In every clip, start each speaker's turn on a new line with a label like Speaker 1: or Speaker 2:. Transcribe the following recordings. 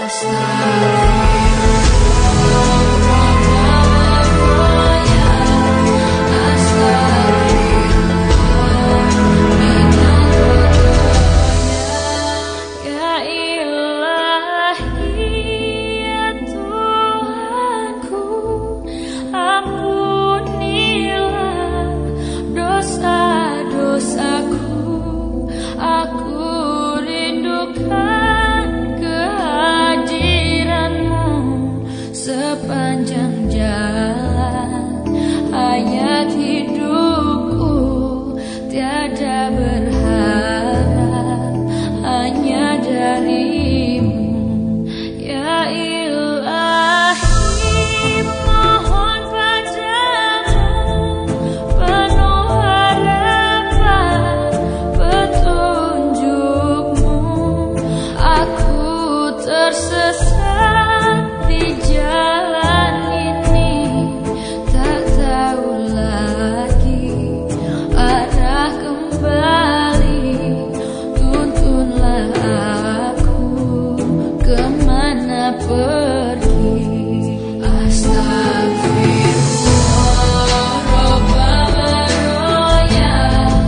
Speaker 1: Sepanjang jalan hayat hidupku, tiada berharap hanya darimu. Ya Ilahi, mohon padamu penuh harapan petunjukmu. Aku tersesat di jalan ini, tak tahu lagi arah kembali. Tuntunlah aku kemana pergi. Astagfirullah Rabbal Roya,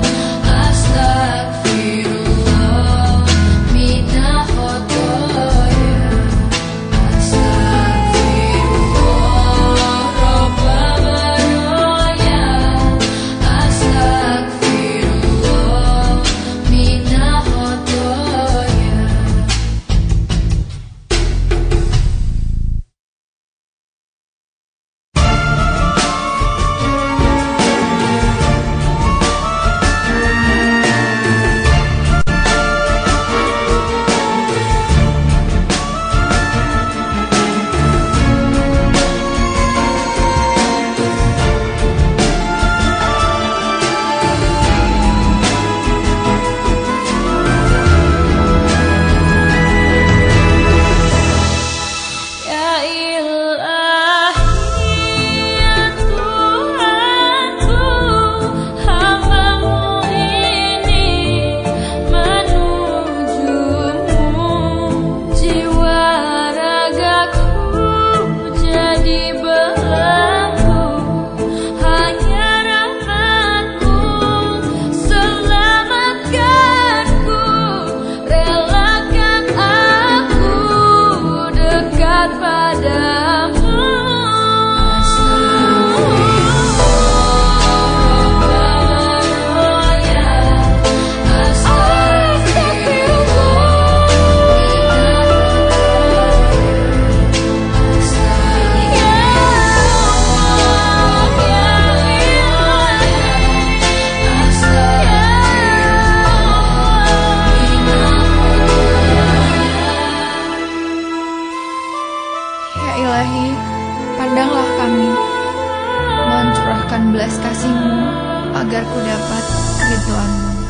Speaker 1: astagfirullah mina khotoya.
Speaker 2: Ilahi, pandanglah kami, mohon curahkan belas kasih-Mu agar ku dapat keridhaan-Mu.